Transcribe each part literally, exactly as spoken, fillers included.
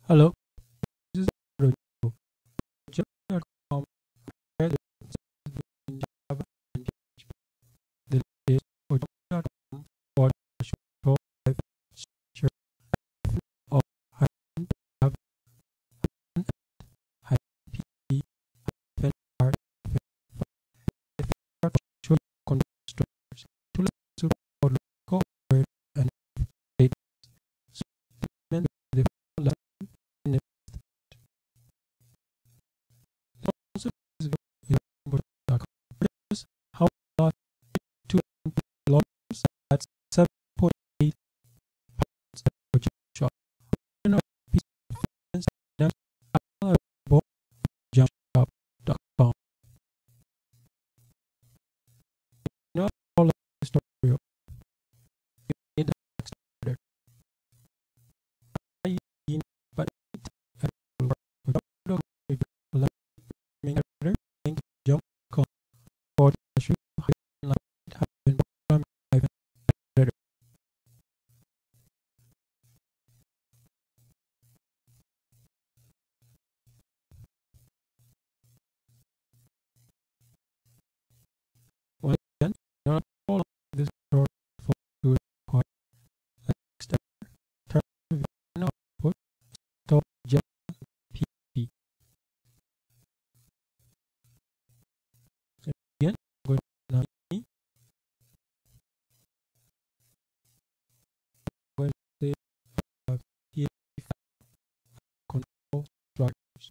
Hello, this is Ojambo. Ojambo dot com where the in Java and P H P. The is ojambo dot com for the show life structure of hyphen Java hyphen P H P hyphen R hyphen if you are to show constructors to listen or local word and data supplement the line in the also is ojambo dot com. How lot to logs at seven point eight pounds per shop. You know, piece of ojamboshop dot com. You know all of the story. You need the next order. I in but at jump for the shoe have been better. Well then, not all of this story for good part. Next term output to Java P H P. Again, I'm going to now going to say uh, P H P control structures.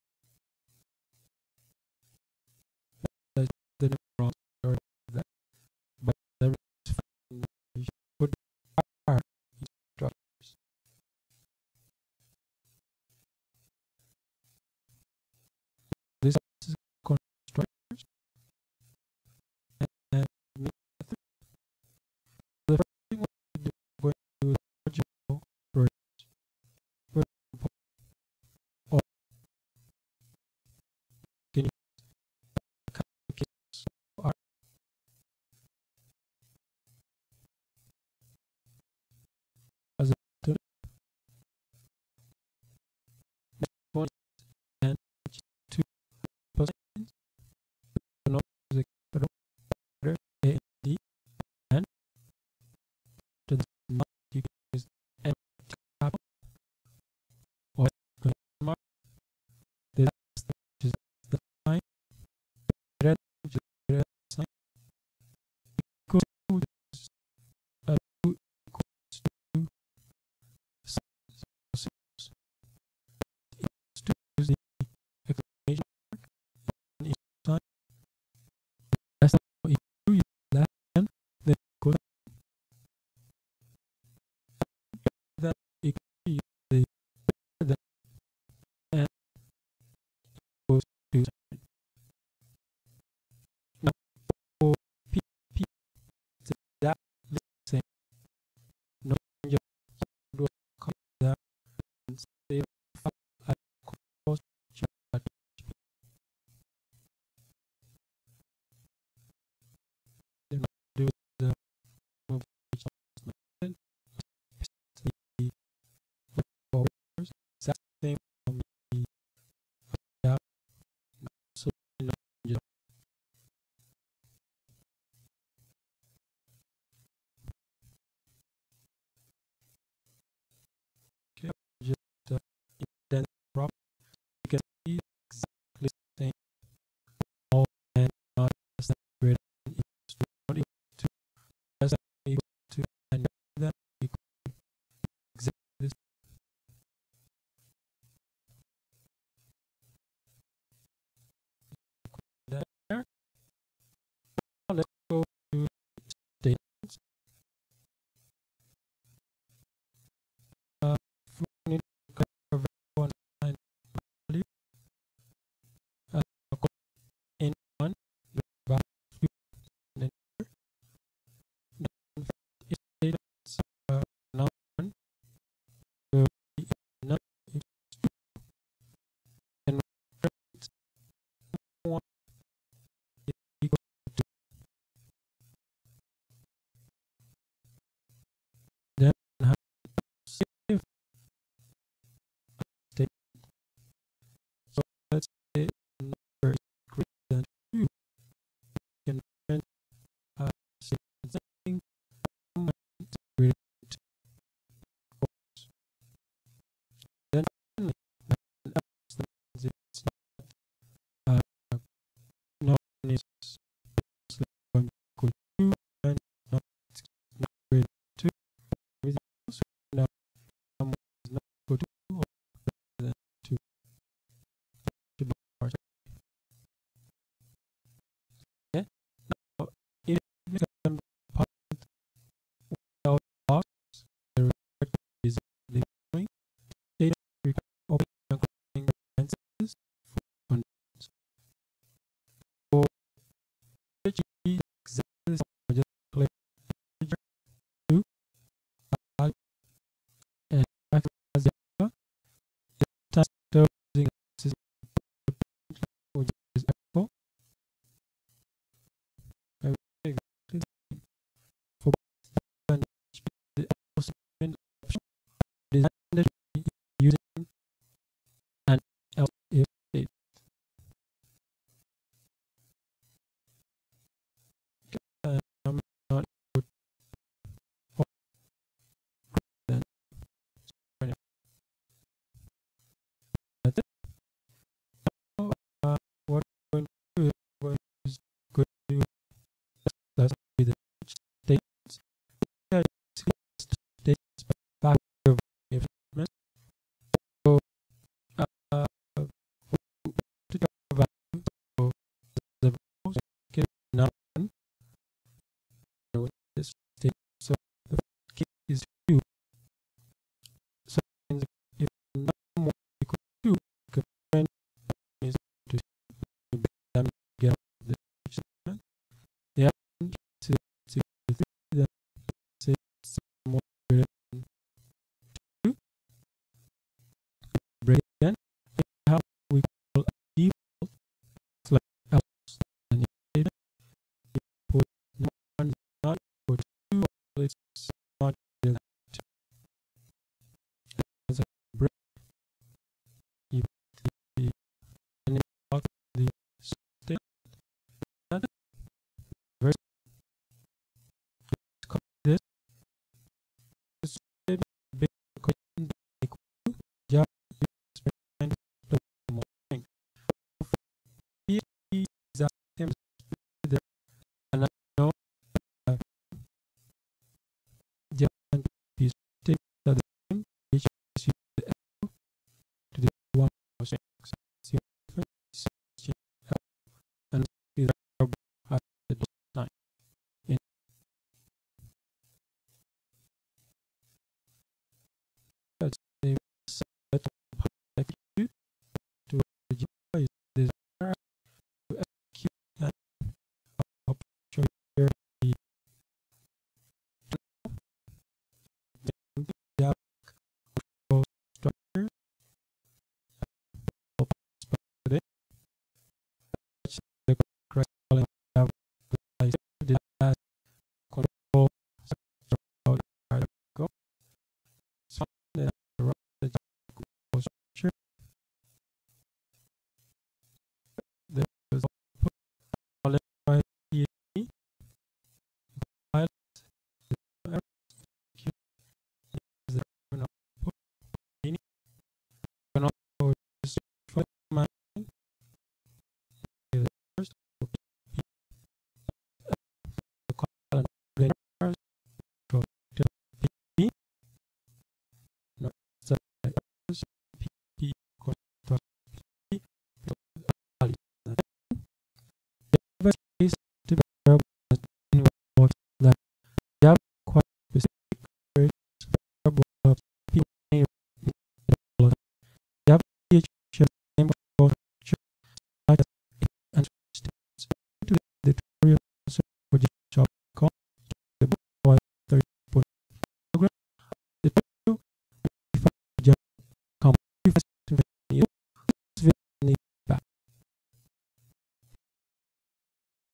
That's the number of that, but there is you should are structures. This is constructors and method. The first thing we're going to do is Ojambo projects. For example, or can you are as a student one and two positions not the order A and D and to the mark you can use M tab or mark the last which is the line red which is the red sign equals to uh, two equals to six equals to use the exclamation mark on each side. That's how you use that and then equals that equals to use the and equals to